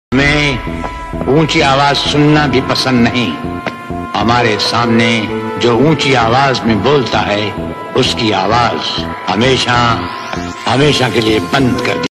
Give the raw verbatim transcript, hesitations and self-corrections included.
हमें ऊंची आवाज सुनना भी पसंद नहीं। हमारे सामने जो ऊंची आवाज में बोलता है उसकी आवाज हमेशा हमेशा के लिए बंद कर दी।